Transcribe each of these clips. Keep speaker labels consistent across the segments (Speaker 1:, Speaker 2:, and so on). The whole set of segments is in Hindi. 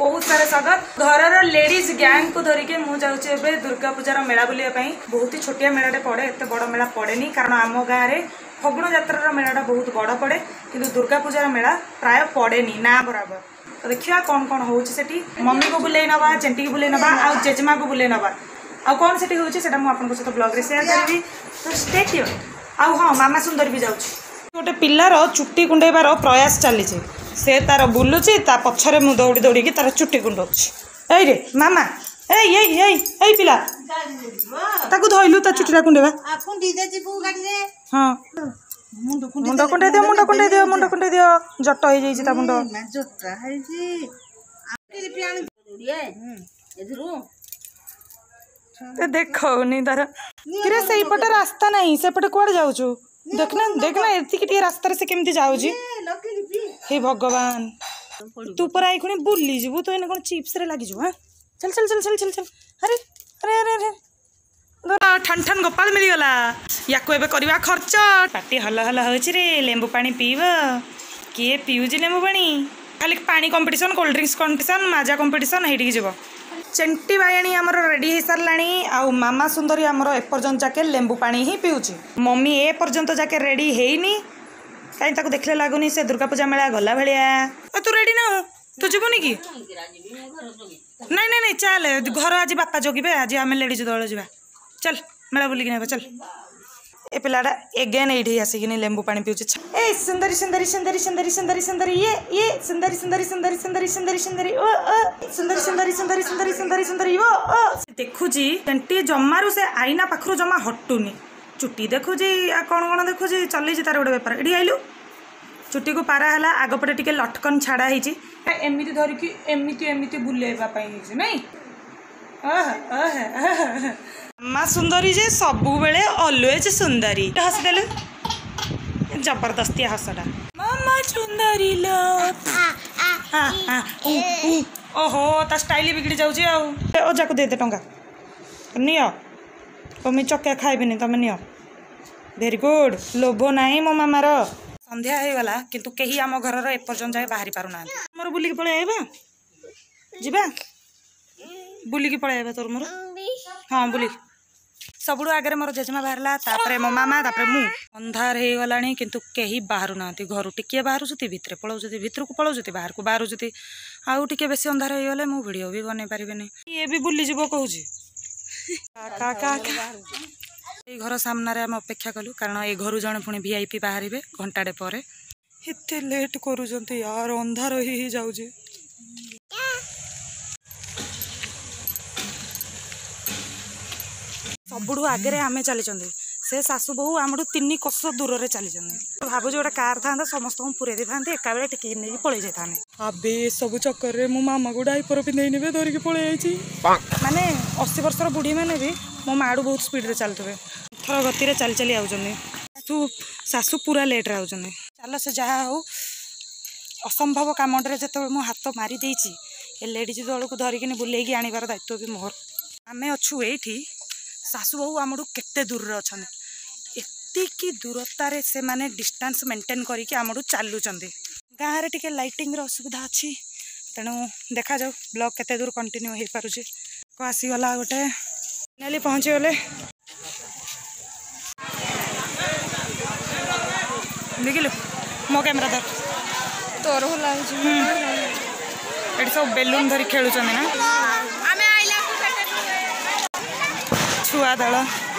Speaker 1: बहुत सारा स्वागत घर लेडीज गैंग को धरिके मु जाऊे दुर्गा पूजार मेला बुलिया बहुत ही छोटिया मेलाटे पड़े एत बड़ मेला पड़ेनी कारण आम गाँव में फगुण यात्रा मेलाटा बहुत बड़ पड़े किंतु दुर्गा पूजार मेला प्राय पड़ेनी ना बराबर। तो देखिए कौन कौन हो मम्मी को बुले नवा चेंटी को बुले नवा आ जेजेमा को बुले नवा आ कौन से होता मुझे सहित ब्लॉग शेयर करी। तो स्टे ट्यून। आ हाँ मामा सुंदर भी जाऊँ गोटे पिलार चुट्टी कुंडेबार प्रयास चली से तार बुलुची ता पछरे मु दौड़ी दौड़ी तार चुट्टी कुंडौची ए रे मामा ए पिला ताकू धइलु ता चुट्टीरा कुंडेबा हां मुंड कुंडे दियो जट हो जाई ता मुंड जटा है जी ए देखो नी तार किरे सही पटे रास्ता नहीं से पटे कोड जाउछु देखना देखना एतिकी रास्ता से केमती जाउजी हे भगवान तू पर आई खुणी बुली जीवु तो एने कोन चिप्स रे लागी जो हां चल चल चल चल चल चल अरे अरे अरे अरे ठन ठन गोपाल मिल गला याको एबे करबा खर्च पाटी हल हल होछि रे लेंबू पानी पीव के पिउजी लेंबू पानी खाली पानी competition cold drinks competition Maaza competition हेठी जीव चेंटी बायणी आमर रेडी हो साराणी आउ मामा सुंदरी आमर एपर्यंत जाके लेंबू पानी ही पीऊँची मम्मी ए पर्यंत जाके रेडी हेनी कहीं ताको देखले लागुनी से दुर्गा पूजा मेला गला भलिया तू रेडी ना हो तू जीवनी कि नहीं नहीं नहीं चल घर आज बापा जगिबे आज आम लेडीज दल जा चल मेला बुलिक ना चल ए पिलाटा एगेन ये आसिकिनी लेंबू पानी पीऊँच ए सुंदरी सुंदरी सुंदरी सुंदरी सुंदरी सुंदरी ये सुंदरी सुंदरी सुंदरी सुंदरी सुंदरी सुंदरी ओ सुंदरी सुंदरी सुंदरी सुंदरी सुंदरी सुंदरी ओ देखुची चेंटी जमारू से आईना पाखरु जमा हटुनी चुट्टी देखुची कौन कौन देखुची चली तार गोटे बेपार एठी आइलु चुट्टी को पारा है आगपटे टिके लटकन छाड़ा होती एमती धरिकी एमती एमती बुलेवा नहीं मामा सुंदरी जे सबु बेले ऑलवेज सुंदरी हसदेलु जबरदस्ती हसटा मामा सुंदरी लो ओहो ता स्टाइल बिगड़ी जाउची आ ओजा को दे दे टंका नियो तुम चक्या खाइबेनी तुम नियो वेरी गुड लोभ नाही मो मामार संध्या हो गला किंतु कहीं आम घर एपर्यंत जाए बाहरी पारु ना मोर बुलिकी पळे आइबा जिबा बुलिकी पळे आइबा तोर मोर हाँ बुली सबुठु आगे मोर जेजेमा बाहरला तापरे मो मामा तापरे मु अंधार हो गलानी किंतु कहीं बाहरु ना घर टिके बाहरुचुती भितर पलाउचुती भितर को पलाउचुती बाहर को बाहरुचुती आउ टिके बेसी अंधार हो गले मु वीडियो भी बनै पारिबेनी ये भी बुली जीवो कहूची का का ये घर सामने आम अपेक्षा कलु कारण ये घर जड़े पुणी वीआईपी बाहर घंटाटे पर एते लेट करूँ यार अंधार ही जाऊे सबुठू आगे आमे चली से सासू बहु आम 3 कोस दूर से चली भावुँ गोटे कार था समस्त पूरे दी था एका बेले टिके नहीं पलि जाता अबे सब चक्कर में मो मामा को डाइपर पिंधे ने धरिकी पलि माने 80 वर्षर बुढ़ी मैंने भी मो माड़ू बहुत स्पीड रे चलते थर गति चली चली आसू सासू पूरा लेट रे आउछन चल से जहाँ हो असंभव कामटे जो मो हाथ मारी देछि ए लेडीज दल को धरिकी बुलेकी आनिबार दायित्व भी मोर आमे अच्छू एठी सासू बहु आमठू केते दूर अच्छा एतिकी दूरतार से माने डिस्टेंस मेंटेन करके आमठू चलुचंदी गाँव में टिके लाइटिंग असुविधा अच्छी तेणु देखा जाऊ ब्लॉग केते दूर कंटिन्यू हो पारुचे को आसीगला गोटे फाइनाली पहुँची गले देखिलु मो कैमेरा धर तोर भल ये सब बेलून धरी खेलुं ना छुआ दल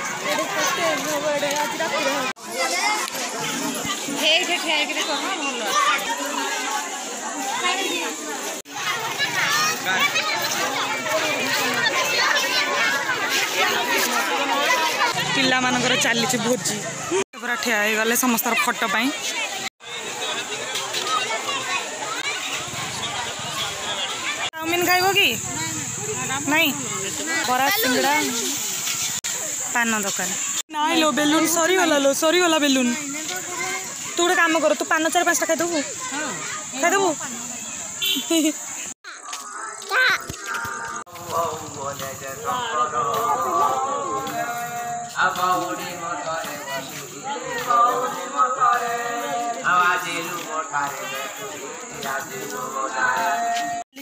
Speaker 1: पिला मानकर चली भोजी पूरा ठिया हो गले समस्त फोटो पाई चाउमिन खाइब कि नहीं बरा सिंगड़ा पान दुकान नाई लो बेलून सरीगला बेलून तू गोटे काम कर तू पान 4-5टा खाईदेबू खाईदेबू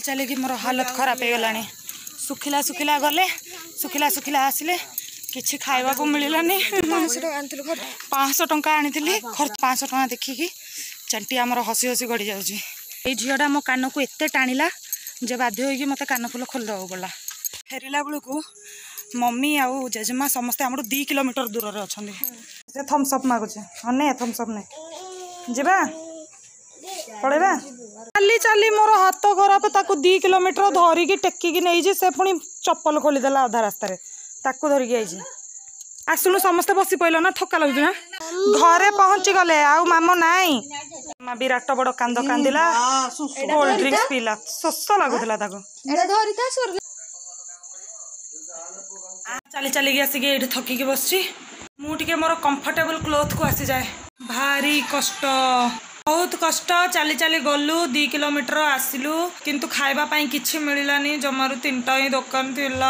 Speaker 1: चली कि मोर हालत खराब हो गलानी सुखिला सुखिला गले सुखिला सुखिला आसिले किछि खाइबा को मिललानी 500 टंका आनी खर्च 500 टंका देखिकी चंटी आमर हसी हसी गड़ी जाऊँगी ये झीटा मो कान को एत टाणिला जे बाध्य होगी मत कान फुल खोलदेव पड़ा फेरला बेलू मम्मी आउ जेजेमा समस्ते आम 2 किलोमीटर दूर अच्छा थम्सअप मागुचे अने थम्सअप नहीं जीवा पड़ेगा चली चली मोर हाथ खराब ताकू 2 किलोमीटर धरिकी टेकिकी नहीं से पुणी चप्पल खोलीदेला अधा रास्तार ताकू धरिकी आई आसुनु समस्ते बसी पड़ल ना थका लगे ना घरे पहुँची गले आउ मामो नाई माँ विराट बड़ कांद कांदिला कोल्ड ड्रिंक्स पीला शोष लगुला चली चलिकी आसिक ये थकिकी बसची मुझे मोर कंफर्टेबल क्लोथ को आसी जाए भारी कष्ट बहुत कष्ट चली चली गलु 2 किलोमीटर आसिलु किंतु खाइबा पाई किछि मिललानी जमारू 3टा ही दुकान थिला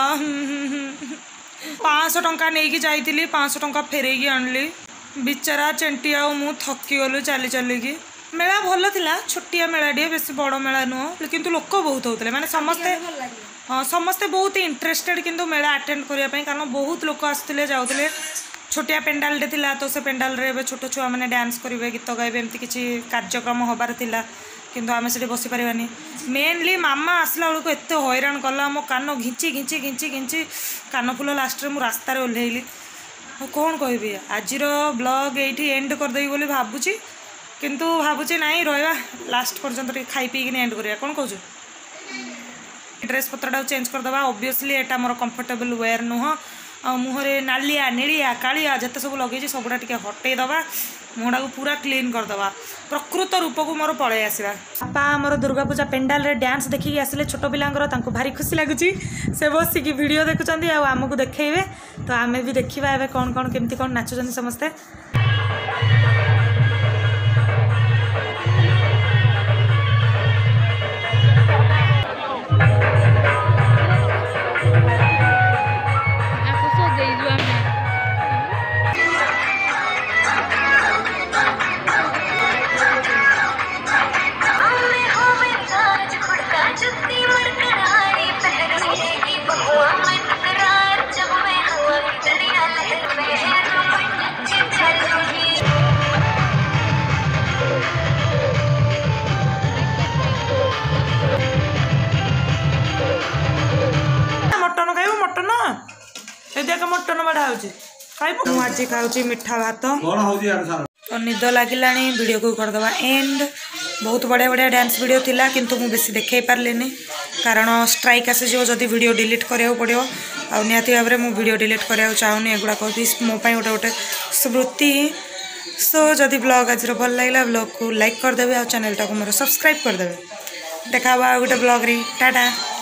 Speaker 1: 500 टंका नहीं जाइली 500 टंका फेरेकी आनली बिचारा चेंटी आउ मु थकी गलु चली चलिकी मेला भल थिला छोटिया मेलाटे बेस बड़ मेला नुह किंतु लोक बहुत होते माने समस्ते हाँ समस्ते बहुत इंटरेस्टेड किंतु मेला अटेंड करने कारण बहुत लोक आसते जाऊे छोटिया पेंडालटे थिला तो से पेंडाल रे छोट छुआ मैंने डांस करेंगे गीत गाइबे एमती किसी कार्यक्रम होबार थिला किंतु आम से बसी पारानी मेनली मामा आसला बेलू एत हैरान कला मो कान घिंची घिंची घिंची घिंची कान फुल लास्ट मु रास्तार ओह्लैली कौन कहबी आज ब्लॉग ये एंड करदेवी बोली भावुची किंतु भावुची नाई रहा लास्ट पर्यंत खाई पीकिन एंड करिया कौन कहूँ ड्रेस पत्रटा चेंज करदे ओबियसली एटा मोर कंफर्टेबल वेयर नुह आ मुहरे नालिया नीलिया कालिया जिते सब लगे सबुटा टे हटेदवा मुहटा को पूरा क्लीन करदे प्रकृत रूप को मोर पलि आसवा बापा मोर दुर्गा पूजा पेंडाल रे डांस देखिकी आसिले छोट पिलांकर तांको भारी खुशी लगुच से बसिकी वीडियो देखुंत आमको देखेबे तो आम भी देखा ए कौन कौन केमती कौन नाचुं समस्ते मटन बढ़ा आज खाऊँ मीठा भात तो निद लगिला वीडियो को करदे एंड बहुत बढ़िया बढ़िया डांस वीडियो थिला किंतु मु बेसी देखे पारलेनी कारण स्ट्राइक आसीजो जदि वीडियो डिलीट करिया पड़ो आ निहाती भाव में मु वीडियो डिलीट करिया चाहूनी एगुड़ा भी मो गोटे गोटे स्मृति सो जदि ब्लॉग आज भल लगे ब्लॉग को लाइक करदेवे आ चैनल टाक मोर सब्सक्राइब करदेवे देखा गोटे ब्लॉग रे टाटा।